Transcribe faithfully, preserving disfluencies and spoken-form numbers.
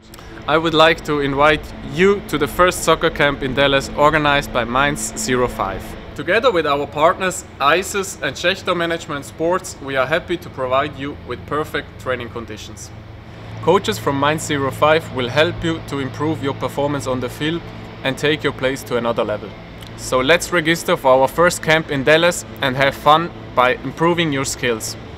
I would like to invite you to the first soccer camp in Dallas organized by Mainz zero five. Together with our partners ISIS and Schaechter Management Sports, we are happy to provide you with perfect training conditions. Coaches from Mainz zero five will help you to improve your performance on the field and take your place to another level. So let's register for our first camp in Dallas and have fun by improving your skills.